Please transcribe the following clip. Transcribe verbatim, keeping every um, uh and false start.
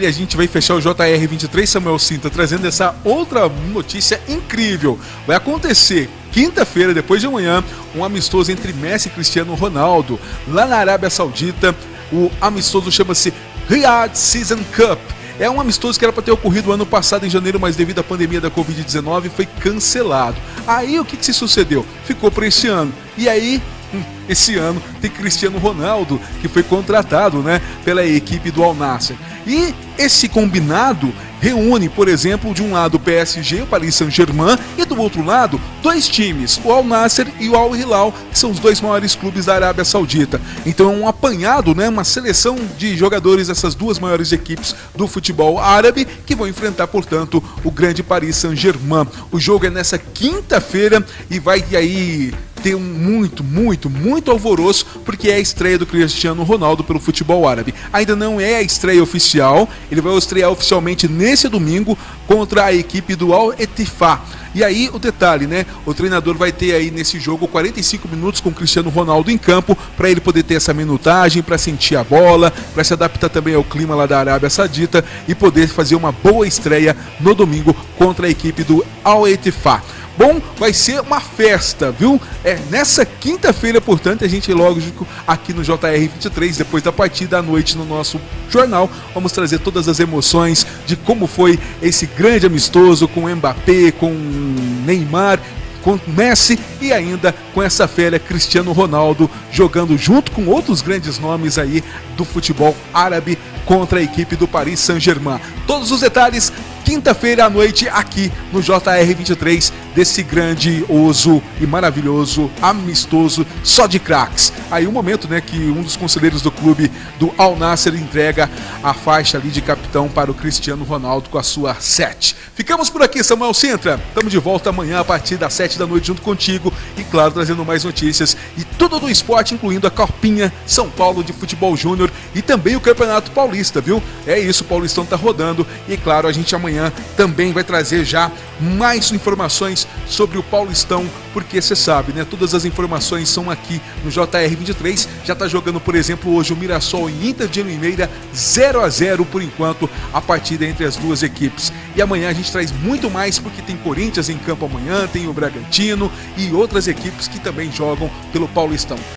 E a gente vai fechar o J R vinte e três, Samuel Cinta, trazendo essa outra notícia incrível. Vai acontecer quinta-feira, depois de amanhã, um amistoso entre Messi e Cristiano Ronaldo, lá na Arábia Saudita. O amistoso chama-se Riyadh Season Cup. É um amistoso que era para ter ocorrido ano passado em janeiro, mas devido à pandemia da covid dezenove foi cancelado. Aí o que, que se sucedeu? Ficou para esse ano. E aí, esse ano tem Cristiano Ronaldo, que foi contratado, né, pela equipe do Al Nassr. E esse combinado reúne, por exemplo, de um lado o P S G, o Paris Saint-Germain, e do outro lado, dois times, o Al Nassr e o Al Hilal, que são os dois maiores clubes da Arábia Saudita. Então é um apanhado, né, uma seleção de jogadores dessas duas maiores equipes do futebol árabe, que vão enfrentar, portanto, o grande Paris Saint-Germain. O jogo é nessa quinta-feira e vai aí ter um muito, muito, muito alvoroço, porque é a estreia do Cristiano Ronaldo pelo futebol árabe. Ainda não é a estreia oficial, ele vai estrear oficialmente nesse domingo contra a equipe do Al Ettifaq. E aí o detalhe, né? O treinador vai ter aí nesse jogo quarenta e cinco minutos com o Cristiano Ronaldo em campo, para ele poder ter essa minutagem, para sentir a bola, para se adaptar também ao clima lá da Arábia Saudita e poder fazer uma boa estreia no domingo contra a equipe do Al Ettifaq. Bom, vai ser uma festa, viu? É nessa quinta-feira, portanto, a gente, lógico, aqui no J R vinte e três, depois da partida à noite no nosso jornal, vamos trazer todas as emoções de como foi esse grande amistoso com Mbappé, com Neymar, com Messi e ainda com essa fera Cristiano Ronaldo jogando junto com outros grandes nomes aí do futebol árabe contra a equipe do Paris Saint-Germain. Todos os detalhes quinta-feira à noite aqui no J R vinte e três, desse grandioso e maravilhoso amistoso só de craques. Aí um momento, né, que um dos conselheiros do clube do Al Nassr entrega a faixa ali de capitão para o Cristiano Ronaldo com a sua sete. Ficamos por aqui, Samuel Sintra. Estamos de volta amanhã a partir das sete da noite junto contigo e, claro, trazendo mais notícias e tudo do esporte, incluindo a Copinha São Paulo de Futebol Júnior e também o Campeonato Paulista, viu? É isso, o Paulistão tá rodando e, claro, a gente amanhã também vai trazer já mais informações sobre o Paulistão, porque você sabe, né? Todas as informações são aqui no J R vinte e três. Já tá jogando, por exemplo, hoje o Mirassol em Inter de Limeira, zero a zero por enquanto, a partida entre as duas equipes. E amanhã a gente traz muito mais, porque tem Corinthians em campo amanhã, tem o Bragantino e outras equipes que também jogam pelo Paulistão.